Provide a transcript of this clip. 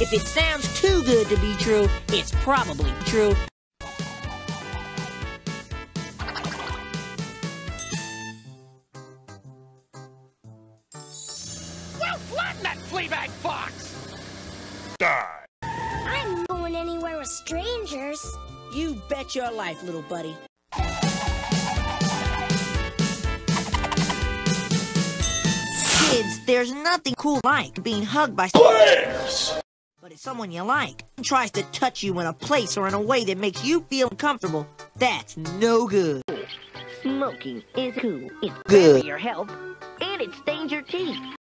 If it sounds too good to be true, it's probably true. Well, flatten that fleabag fox! Die! I'm not going anywhere with strangers. You bet your life, little buddy. Kids, there's nothing cool like being hugged by Players! But if someone you like tries to touch you in a place or in a way that makes you feel uncomfortable, that's no good. Smoking is cool. It's Good. bad for your health, and it stains your teeth.